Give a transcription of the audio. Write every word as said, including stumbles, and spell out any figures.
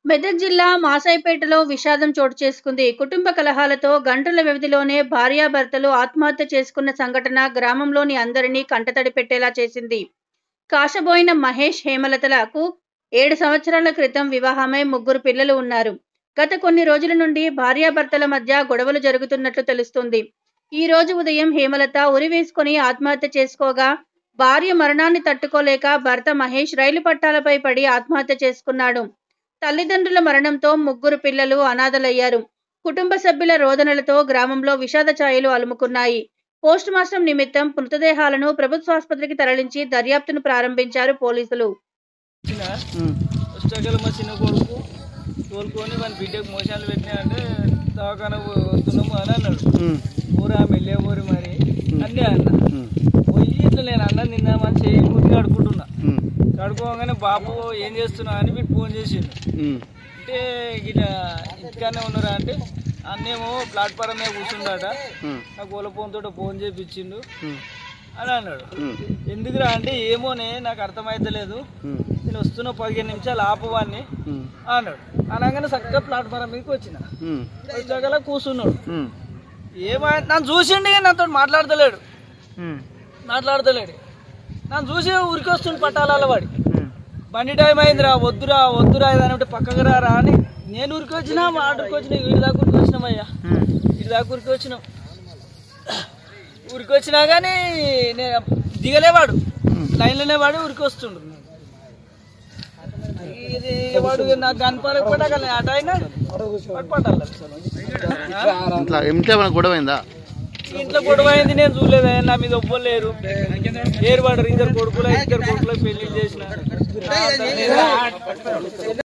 మెదక్ జిల్లా మాసాయిపేటలో విషాదం చోటు చేసుకుంది. కుటుంబ కలహాలతో గంటల వ్యవధిలోనే భార్యాభర్తలు ఆత్మహత్య చేసుకున్న సంఘటన గ్రామంలోని అందరినీ కంటతడి పెట్టేలా చేసింది. కాశబోయిన మహేష్, హేమలతలకు ఏడు సంవత్సరాల క్రితం వివాహమై ముగ్గురు పిల్లలు ఉన్నారు. గత కొన్ని రోజుల నుండి భార్యాభర్తల మధ్య గొడవలు జరుగుతున్నట్లు తెలుస్తోంది. ఈ రోజు ఉదయం హేమలత ఉరివేసుకుని ఆత్మహత్య చేసుకోగా, భార్య మరణాన్ని తట్టుకోలేక భర్త మహేష్ రైలు పట్టాలపై పడి ఆత్మహత్య చేసుకున్నాడు. తల్లిదండ్రుల మరణంతో ముగ్గురు పిల్లలు అనాథలయ్యారు. కుటుంబ సభ్యుల రోదనలతో గ్రామంలో విషాద ఛాయలు అలుముకున్నాయి. పోస్టుమార్టం నిమిత్తం మృతదేహాలను ప్రభుత్వాసుపత్రికి తరలించి దర్యాప్తును ప్రారంభించారు పోలీసులు. తోలుకొని మన బిడ్డకు మోసాలు పెట్టినాయంటే దవాఖాన వస్తున్నాము అని అన్నాడు. ఊరా మెల్లే ఊరి మరి అన్నీ అన్న పోయి ఇట్లా నేను అన్న నిన్న మంచి చేయి ముద్దు కడుకుంటున్నా. కడుకోగానే బాబు ఏం చేస్తున్నావు అని మీరు ఫోన్ చేసిండు. అంటే ఇట్లా ఇంటికానే ఉన్నారా అంటే అన్నేమో ప్లాట్ఫారం మీద కూర్చుండట, నాకు ఓల ఫోన్తో ఫోన్ చేయించిండు అని అన్నాడు. ఎందుకురా అంటే ఏమోనే నాకు అర్థమైతలేదు, నేను వస్తున్న పదిహేను నిమిషాలు ఆపవాన్ని అన్నాడు. అనగానే చక్కగా ప్లాట్ఫారం మీదకి వచ్చిన వచ్చాక కూర్చున్నాడు. ఏమై నన్ను చూసిండి నాతో మాట్లాడతలేడు మాట్లాడతలేడు నన్ను చూసి ఊరికి వస్తుండు పట్టాల వాడి. బండి టైం అయిందిరా, వద్దురా వద్దురా ఇది అంటే పక్కకు రారా అని నేను ఊరికి వచ్చినా మా ఆటోకి వచ్చిన వీడి దాకా ఊరికి వచ్చినామయ్యా, వీడి దాకా ఊరికి వచ్చినాం. ఊరికి వచ్చినా కానీ నేను దిగలేవాడు, లైన్లోనే వాడు ఊరికి వస్తుండు. ఇది వాడు నాకు కనపడకపోతే ఆట అయినా పట్టాలి. ఇంట్లో గొడవ అయింది, నేను చూడలేదు. నా మీద ఒప్పలేరు, ఏరు పడరు. ఇద్దరు కొడుకులు ఇద్దరు కొడుకులకు పెళ్లి చేసిన